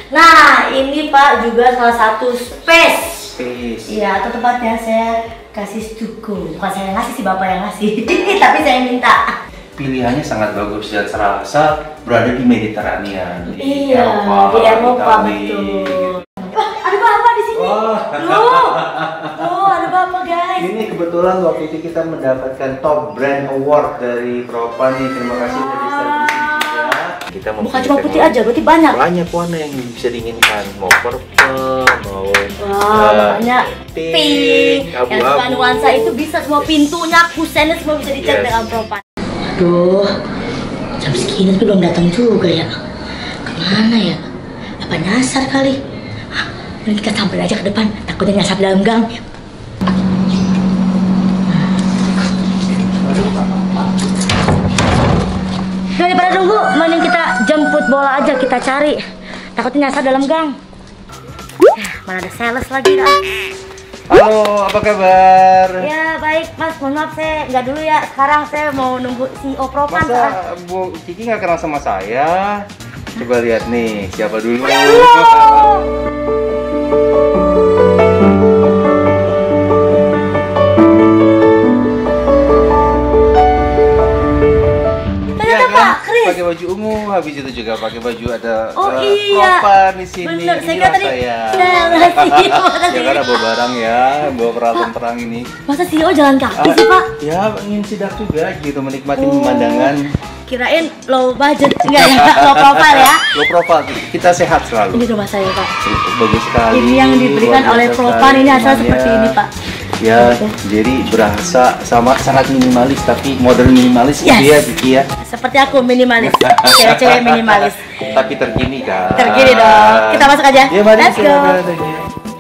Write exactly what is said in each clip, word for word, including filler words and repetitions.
Nah, ini Pak juga salah satu space. Space. Iya, atau tepatnya saya kasih stuko. Bukan saya yang ngasih sih, Bapak yang ngasih. Tapi saya minta. Pilihannya sangat bagus dan serasa berada di Mediterania. Di Iya, Eropa, di Eropa Italy. betul. Wah, ada Bapak di sini. Oh. Loh. Oh, ada Bapak, guys. Ini kebetulan waktu itu kita mendapatkan Top Brand Award dari Propan nih. Terima kasih dari distribusi juga. Kita Bukan cuma putih aja, berarti banyak. Banyak warna yang bisa diinginkan. Mau purple, mau Wah, banyak pink, pink. Yang suka abu-abu. nuansa itu bisa semua pintunya, kusennya semua bisa dicat Yes. dengan Propan. Aduh, jam segini tapi belum datang juga ya. Kemana ya? Apa nyasar kali? Hah, mending kita sampai aja ke depan. Takutnya nyasar dalam gang. Daripada nunggu, mending kita jemput bola aja, kita cari. Takutnya nyasar dalam gang. Eh, mana ada sales lagi dah. Halo, apa kabar? Ya baik Mas, mohon maaf saya nggak dulu ya. Sekarang saya mau nunggu C E O Propan. Masa Bu Kiki nggak kenal sama saya? Coba lihat nih, siapa dulu? Ternyata Pak Kris. Pakai baju ungu, habis itu juga pakai baju ada Oh uh, iya. Propan di sini. Bener, saya Inilah kira tadi. saya. Nah, makasih, makasih. Ya kan ada bawa barang ya, bawa peralatan perang ini. Masa C E O jalan kaki Ah, sih Pak? Ya, ingin sidak juga gitu, menikmati Oh. pemandangan. Kirain low budget, enggak ya, low profile ya. Low profile, kita sehat selalu. Ini rumah saya Pak. Bagus sekali. Ini yang diberikan luar oleh biasa Propan, sekali ini asal rumahnya. seperti ini Pak. Ya, jadi berasa sama sangat minimalis tapi modern minimalis Yes. gitu ya, Kiki ya. Seperti aku minimalis, cewek-cewek minimalis. Tapi terkini kan. Terkini dong. Kita masuk aja. Ya, mari Let's kita go. berada aja.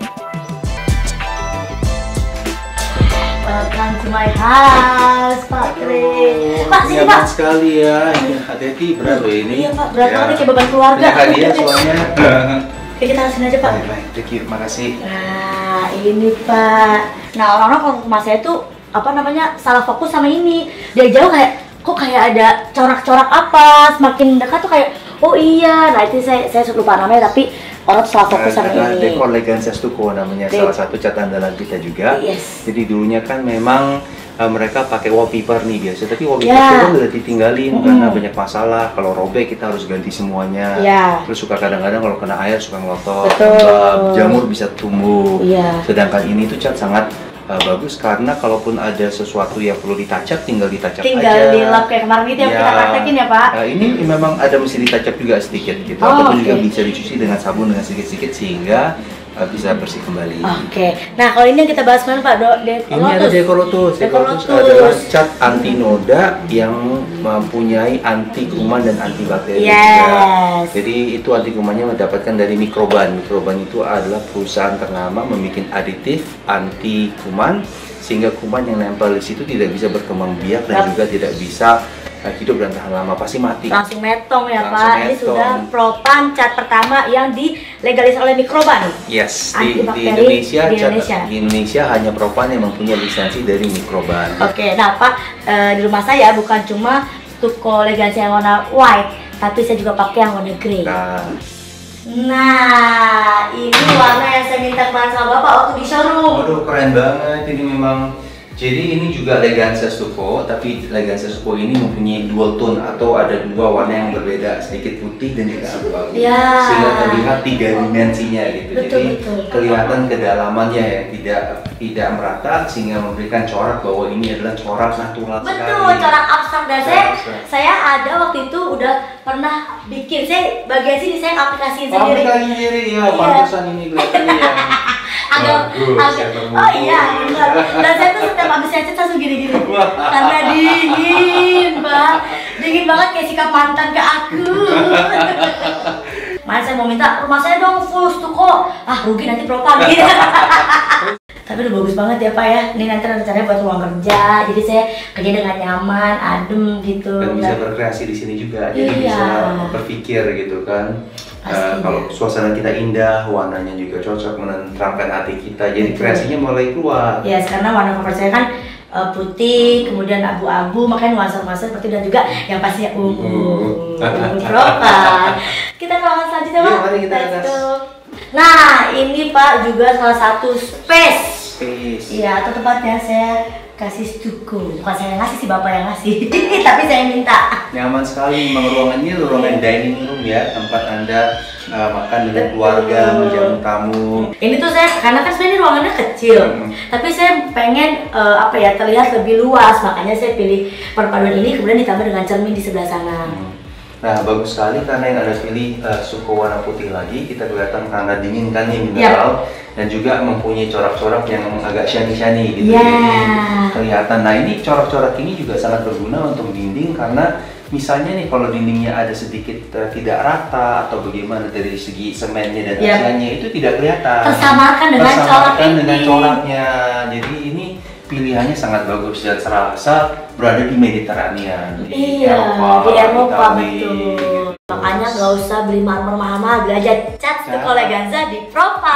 Welcome to my house, Pak Kris. Pak, sini nyaman Pak. sekali ya. Ini hati-hati berat loh ini. Iya Pak, berat Ya. banget kayak beban keluarga. Ini hadiah soalnya. Oke, kita langsung aja Pak. Baik, baik. Thank you, makasih. Nah, ini Pak. Nah, orang-orang kalau ke rumah saya tuh apa namanya salah fokus sama ini. Dari jauh kayak kok kayak ada corak-corak apa. Semakin dekat tuh kayak oh iya. Nah itu saya saya lupa namanya tapi orang tuh salah fokus sama Ada ini. Dekor Leganza Stucco namanya, Dek- salah satu cat andalan kita juga. Yes. Jadi dulunya kan memang uh, mereka pakai wallpaper nih biasa, tapi wallpaper Ya. itu kan udah ditinggalin Mm-mm. karena banyak masalah. Kalau robek kita harus ganti semuanya. Ya. Terus suka kadang-kadang kalau kena air suka ngelotok, Betul. lembab, jamur bisa tumbuh. Iya. Sedangkan ini tuh cat sangat uh, bagus karena kalaupun ada sesuatu yang perlu ditacap tinggal ditacap Tinggal aja. dilap kayak kemarin gitu yang Ya. kita praktekin ya Pak. Nah, ini memang ada mesti ditacap juga sedikit gitu, Oh, ataupun juga oke. bisa dicuci dengan sabun dengan sedikit-sedikit sehingga uh, bisa bersih kembali. Oke. Nah kalau ini yang kita bahas kemarin Pak Do, De- Ini ada Decolotus. Decolotus Decolotus. adalah cat anti noda yang mempunyai anti kuman dan anti bakteri juga. Yes. Jadi itu anti kumannya mendapatkan dari Microban. Microban itu adalah perusahaan ternama membuat aditif anti kuman sehingga kuman yang nempel di situ tidak bisa berkembang biak dan Yap. juga tidak bisa uh, hidup dan tahan lama, pasti mati. Langsung metong ya Langsung Pak. Ini metong. sudah Propan cat pertama yang dilegalisir oleh Microban. Yes, di, di Antibakteri Indonesia, di cat- Indonesia. di Indonesia hanya Propan yang mempunyai lisensi dari Microban. Oke, nah Pak, eh, di rumah saya bukan cuma stucco Leganza yang warna white, tapi saya juga pakai yang warna grey. Nah, Nah, ini warna yang saya minta kemarin sama Bapak waktu di showroom. waduh keren banget ini memang. Jadi ini juga Leganza Stucco, tapi Leganza Stucco ini mempunyai dual tone atau ada dua warna yang berbeda, sedikit putih dan juga abu-abu. Ya. Sehingga terlihat tiga dimensinya gitu. Betul, Jadi betul. kelihatan kedalamannya ya, tidak tidak merata sehingga memberikan corak bahwa ini adalah corak natural sekali. Betul, corak abstrak dan saya, Corak abstrak. saya ada waktu itu udah pernah bikin. Saya bagian sini saya aplikasiin Oh, sendiri. kita sendiri ya, Iya. pantesan ini kelihatannya ya. Agak, Bagus, agak, saya temukan. oh iya, benar. Dan saya tuh setiap habis cat langsung gini-gini. Karena dingin, Pak. Dingin banget kayak sikap mantan ke aku. Makanya saya mau minta rumah saya dong full stucco. Ah, rugi nanti Propan gitu. Tapi udah bagus banget ya Pak ya. Ini nanti rencananya buat ruang kerja. Jadi saya kerja dengan nyaman, adem gitu. Dan bisa Dan- berkreasi di sini juga, jadi Iya. bisa berpikir gitu kan. Eh, Pastinya. kalau suasana kita indah, warnanya juga cocok menenteramkan hati kita, jadi kreasinya mulai keluar. Ya, karena warna favorit saya kan eh, putih, kemudian abu-abu, makanya nuansa-nuansa seperti dan juga yang pastinya ungu. Ungu. Propan. Kita ke ruangan selanjutnya, Yuk, Pak. mari kita ke Let's atas. go. Nah, ini Pak juga salah satu space. Space. Iya, atau tempatnya saya kasih stuko. Bukan saya yang ngasih sih, Bapak yang ngasih. Tapi saya minta. Nyaman sekali, memang ruangannya ruangan dining room ya, tempat Anda uh, makan dengan keluarga, menjamu tamu. Ini tuh saya, karena kan sebenarnya ruangannya kecil, hmm. tapi saya pengen uh, apa ya, terlihat lebih luas, makanya saya pilih perpaduan ini, kemudian ditambah dengan cermin di sebelah sana. Hmm. Nah, bagus sekali karena yang Anda pilih uh, suku warna putih lagi, kita kelihatan karena dingin kan nih mineral, yep. dan juga mempunyai corak-corak yang agak shiny-shiny gitu. Yeah. Jadi kelihatan. Nah, ini corak-corak ini juga sangat berguna untuk dinding karena misalnya nih kalau dindingnya ada sedikit uh, tidak rata atau bagaimana dari segi semennya dan yep. asiannya itu tidak kelihatan. Tersamarkan dengan corak ini. dengan coraknya. Jadi ini pilihannya sangat bagus dan serasa berada di Mediterania, di iya, Eropa, di Eropa betul. Makanya nggak usah beli marmer mahal-mahal, beli aja cat stucco Leganza di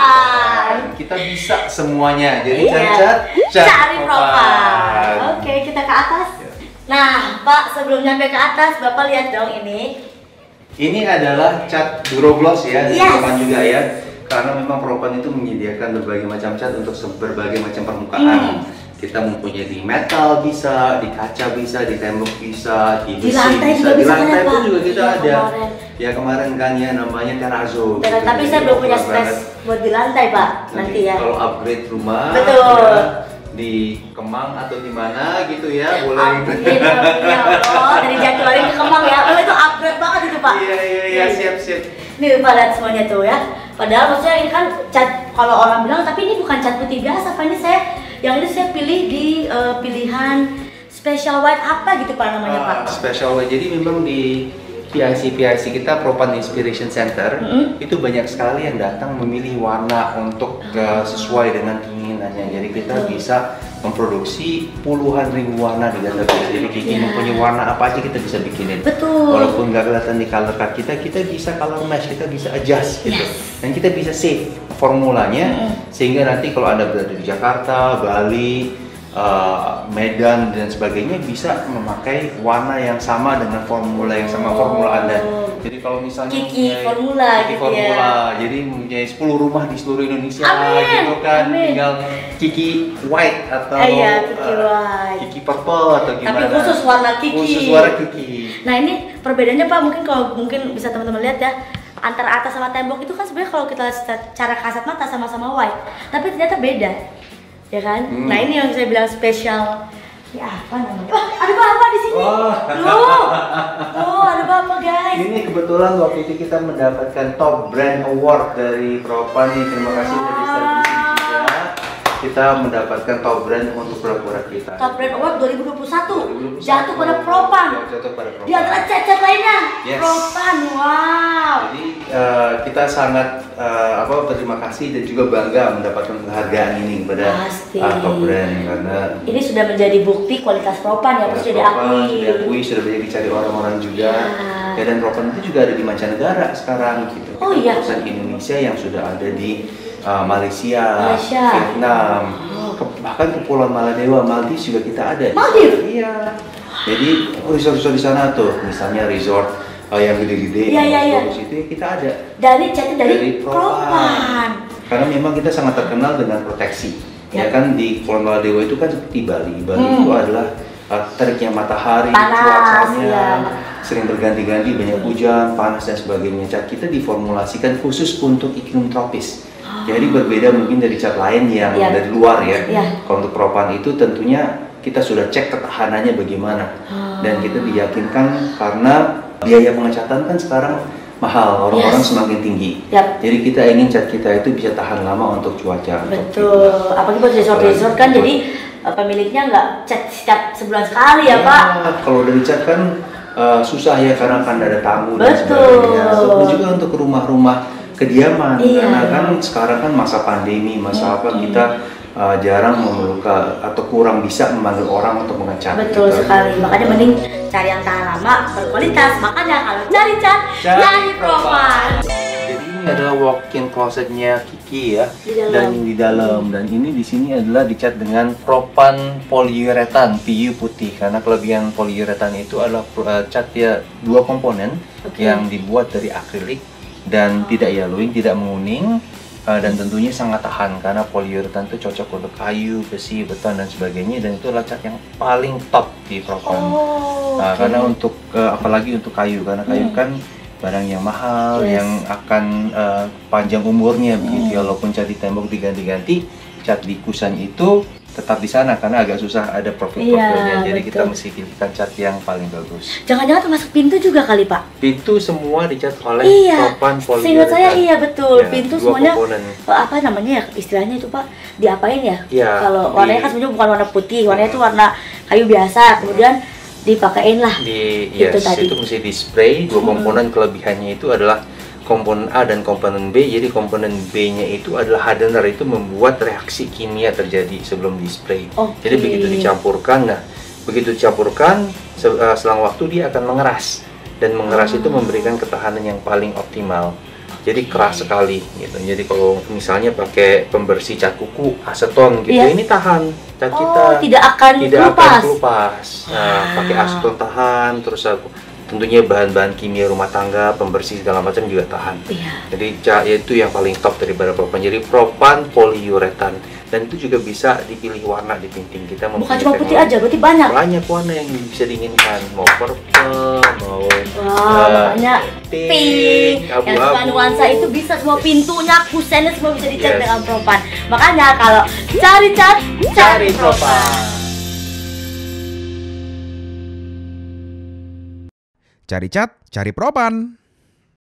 Propan. Kita bisa semuanya, jadi iya. cat cat cari Propan. Oke, kita ke atas. Nah, Pak, sebelum nyampe ke atas, Bapak lihat dong ini. Ini adalah cat Durogloss ya, di yes. Propan juga ya. Karena memang Propan itu menyediakan berbagai macam cat untuk berbagai macam permukaan. Hmm. Kita mempunyai di metal bisa, di kaca bisa, di tembok bisa, di besi di lantai bisa, juga di bisa lantai kan, pun juga kita ya, ada. Kemarin. Ya kemarin kan ya namanya terrazzo. Gitu. Tapi saya belum punya space buat di lantai Pak, nanti, nanti ya. Kalau upgrade rumah, betul. Ya, di Kemang atau di mana gitu ya, boleh. Amin, ya Allah, dari Jatiwaringin ke Kemang ya, oh itu upgrade banget itu Pak. Iya iya iya, siap siap. Nih Pak, lihat semuanya tuh ya. Padahal maksudnya ini kan cat, kalau orang bilang, tapi ini bukan cat putih biasa Pak, ini saya yang ini saya pilih di uh, pilihan special white apa gitu Pak namanya uh, Pak? Special white, jadi memang di P I C P I C kita Propan Inspiration Center mm-hmm. itu banyak sekali yang datang memilih warna untuk uh, sesuai dengan keinginannya. Jadi kita uh. bisa memproduksi puluhan ribu warna di database. Jadi Kiki yeah. mempunyai warna apa aja kita bisa bikinin. Betul. Walaupun nggak kelihatan di color card kita, kita bisa color match, kita bisa adjust gitu. Yes. Dan kita bisa save formulanya mm-hmm. sehingga nanti kalau Anda berada di Jakarta, Bali, uh, Medan dan sebagainya bisa memakai warna yang sama dengan formula yang sama oh. formula Anda. Jadi kalau misalnya Kiki formula Kiki gitu formula, ya. jadi mempunyai sepuluh rumah di seluruh Indonesia Amin. gitu kan. Amin. Tinggal Kiki white atau eh, iya, Kiki uh, white. Kiki purple atau gimana. Tapi khusus warna Kiki. Khusus warna Kiki. Nah, ini perbedaannya Pak, mungkin kalau mungkin bisa teman-teman lihat ya. Antara atas sama tembok itu kan sebenarnya kalau kita lihat secara kasat mata sama-sama white, tapi ternyata beda, ya kan? Hmm. Nah ini yang saya bilang spesial. Ya apa namanya? Wah, ada bapak di sini. Oh. Loh, oh ada bapak guys. Ini kebetulan waktu itu kita mendapatkan Top Brand Award dari Propan nih. Terima kasih wow. dari service juga. Kita mendapatkan Top Brand untuk produk-produk kita. Top Brand Award dua ribu dua puluh satu jatuh pada Propan. Jatuh pada Propan. Di antara cat-cat lainnya. Yes. Propan, wow. Jadi uh, kita sangat uh, apa berterima kasih dan juga bangga mendapatkan penghargaan ini kepada uh, Top Brand karena ini sudah menjadi bukti kualitas Propan ya, sudah diakui. Sudah diakui, sudah banyak dicari orang-orang juga. Ya. Ya, dan Propan itu juga ada di mancanegara sekarang gitu. Oh iya. Perusahaan Indonesia yang sudah ada di Uh, Malaysia, Malaysia, Vietnam, oh. ke, bahkan Kepulauan Maladewa, Maldives juga kita ada. Maldives? Iya. Jadi resort-resort di sana tuh, misalnya resort uh, yang gede-gede, ya, ya, ya. itu kita ada. Dari catnya dari, dari Propan. Propan. Karena memang kita sangat terkenal dengan proteksi. Ya, ya kan di Kepulauan Maladewa itu kan seperti Bali. Bali hmm. itu adalah uh, teriknya matahari, panas, cuacanya ya. sering berganti-ganti, banyak hujan, panas dan sebagainya. Cat kita diformulasikan khusus untuk iklim tropis. Jadi berbeda mungkin dari cat lain yang ya. dari luar ya. ya. Kalau untuk Propan itu tentunya kita sudah cek ketahanannya bagaimana. Hmm. Dan kita diyakinkan karena biaya pengecatan kan sekarang mahal, orang-orang yes. semakin tinggi. Yep. Jadi kita ingin cat kita itu bisa tahan lama untuk cuaca. Betul. Apalagi buat resort-resort kan jadi pemiliknya nggak cat setiap sebulan sekali ya, ya Pak. Kalau dari cat kan uh, susah ya karena akan ada tamu Betul. dan sebagainya. Ataupun juga untuk rumah-rumah kediaman, iya. karena kan sekarang kan masa pandemi, masa apa kita uh, jarang memerlukan atau kurang bisa memanggil orang untuk mengecat. Betul gitu. Sekali, makanya mending cari yang tahan lama, berkualitas. Makanya kalau cari cat, cari Propan. Jadi ini adalah walk-in closetnya Kiki ya, di dan di dalam dan ini di sini adalah dicat dengan Propan poliuretan P U putih karena kelebihan poliuretan itu adalah uh, cat ya dua komponen okay. yang dibuat dari akrilik dan tidak yellowing, tidak menguning, uh, dan tentunya sangat tahan karena poliuretan itu cocok untuk kayu, besi, beton dan sebagainya, dan itu adalah cat yang paling top di Propan. Oh, nah, okay. Karena untuk uh, apalagi untuk kayu, karena kayu hmm. kan barang yang mahal, yes. yang akan uh, panjang umurnya hmm. begitu. Walaupun cat di tembok diganti-ganti, cat di kusen itu tetap di sana karena agak susah ada profil-profilnya. Iya, jadi betul. Kita mesti pilihkan cat yang paling bagus. Jangan-jangan termasuk pintu juga kali, Pak? Pintu semua dicat oleh iya. Propan poliuretan. Seingat saya iya betul. Ya, pintu semuanya komponen. Apa namanya ya istilahnya itu, Pak? Diapain ya? Ya, kalau warnanya kan sebenarnya bukan warna putih, warnanya itu warna kayu biasa. Kemudian dipakein lah. Di yes, itu tadi. Itu mesti di spray. Dua komponen hmm. kelebihannya itu adalah komponen A dan komponen B. Jadi komponen B-nya itu adalah hardener, itu membuat reaksi kimia terjadi sebelum di spray. Okay. Jadi begitu dicampurkan, nah begitu dicampurkan selang waktu dia akan mengeras, dan mengeras ah. itu memberikan ketahanan yang paling optimal. Jadi keras sekali gitu. Jadi kalau misalnya pakai pembersih cat kuku aseton gitu, yeah. ini tahan cat oh, kita tidak akan tidak kelupas. akan kelupas. Nah, ah. pakai aseton tahan, terus aku tentunya bahan-bahan kimia rumah tangga, pembersih segala macam juga tahan. Iya. Jadi cat itu yang paling top daripada Propan. Jadi Propan poliuretan, dan itu juga bisa dipilih warna di pinting kita. Bukan cuma putih aja, berarti banyak. Banyak warna yang bisa diinginkan, mau purple, mau wow, uh, banyak pink, abu-abu. Yang suka nuansa itu bisa semua pintunya, kusennya semua bisa dicat yes. dengan Propan. Makanya kalau cari cat, cari, cari Propan. Cari cat, cari Propan.